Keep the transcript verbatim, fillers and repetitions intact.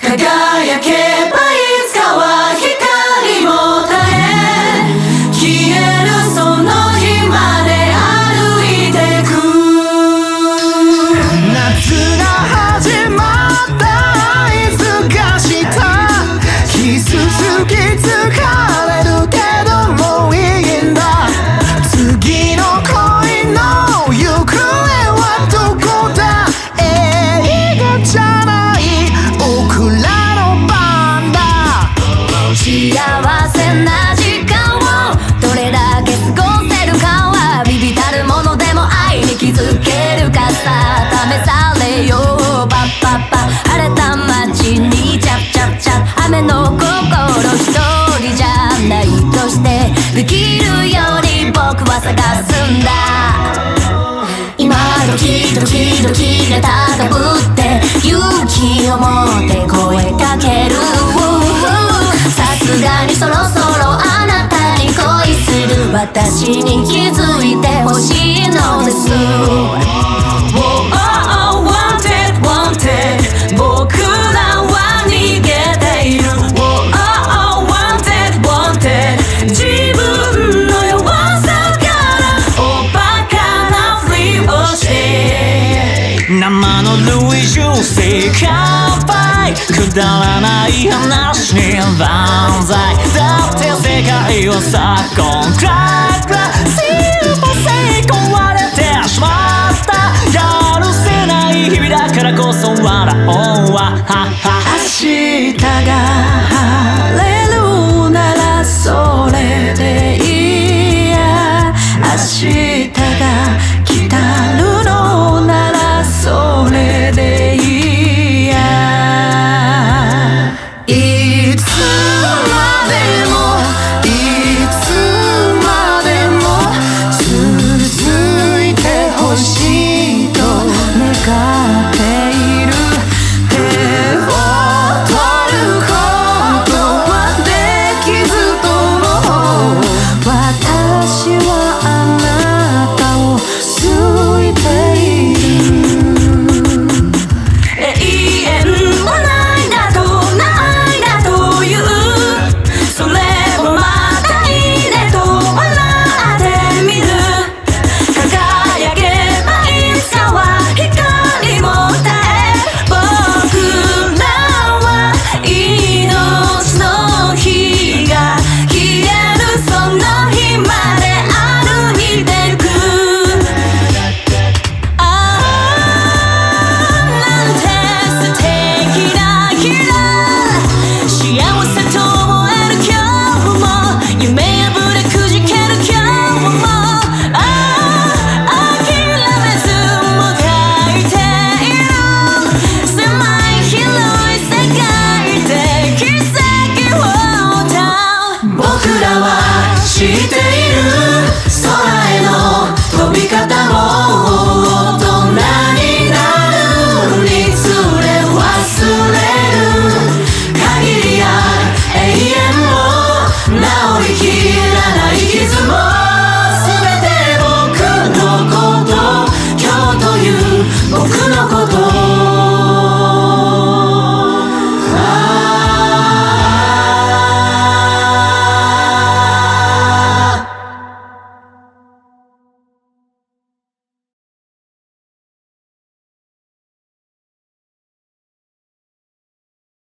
輝けばいつかは光も絶え消えるその日まで歩いてく夏が始まったいつかしたキス好き疲れるけどもういいんだ次の恋の行方はどこだ映画じゃない僕らの番だ幸せな時間をどれだけ過ごせるかは微々たるものでも愛に気づけるかさ試されようパッパッパ晴れた街にチャプチャプチャプ雨の心一人じゃないとしてできるように僕は探すんだ今ドキドキドキで高ぶって勇気を持って声かけるさすがにそろそろあなたに恋する私に気づいてほしいのです Oh, oh, wanted, wanted 僕らは逃げている Oh, oh, wanted, wanted 自分の弱さからおバカなふりをして生のルイジュースで乾杯くだらない話に万歳だって世界はさこんくらいくらいシンポセイ壊れてしまったやるせない日々だからこそ笑おうわはは